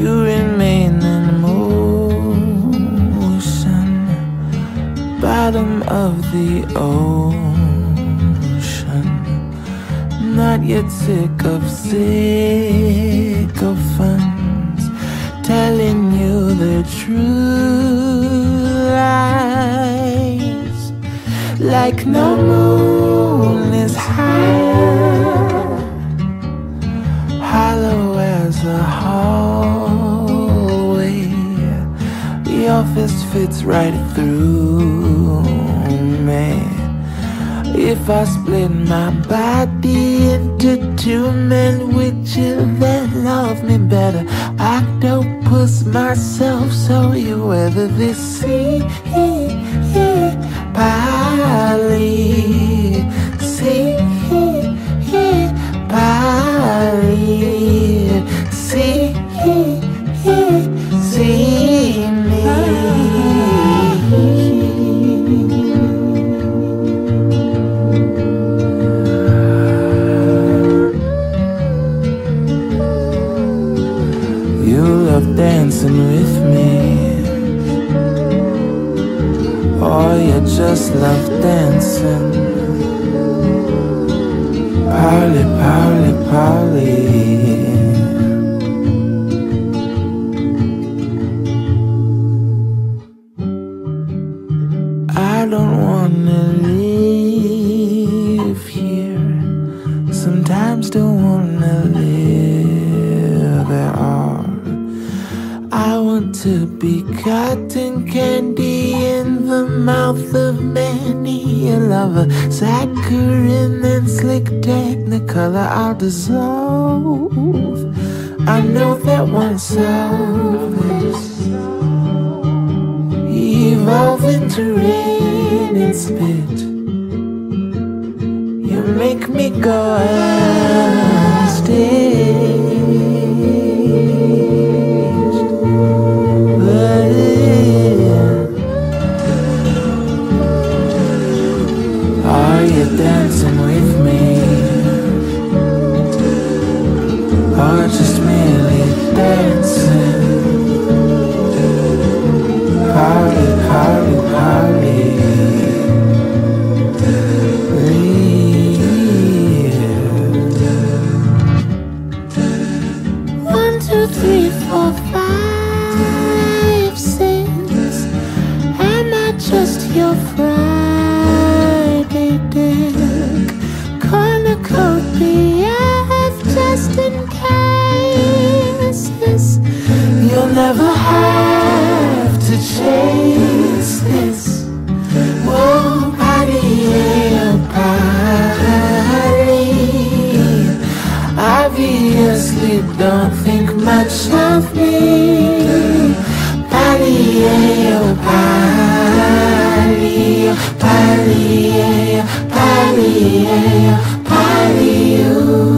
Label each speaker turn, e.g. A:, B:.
A: you remain in motion, bottom of the ocean, not yet sick of sycophants, telling you the true lies, like no moon is high, hollow as a hallway. Your fist fits right through me. If I split my body into two men, would you then love me better? Octopus myself, so you weather this sea. Poly, see, poly, see me. You love dancing with me, or you just love dancing. Polly, Polly, Polly. I don't wanna live here, sometimes don't wanna live at all. I want to be cotton candy in the mouth of many a lover, Saccharine and slick technicolor I'll dissolve. I know that won't solve this. Evolve into rain and spit. You make me go unstitched. Are you dancing with me, or just merely dancing? Party, party, party. 1, 2, 3, 4, 5, 6. Am I just your Friday dick? Cornucopia just in cases. You'll never have to chase this. Whoa, party, yeah, party. Obviously don't think much of me. Party, yeah, party. Party, yeah, party, yeah, party, you.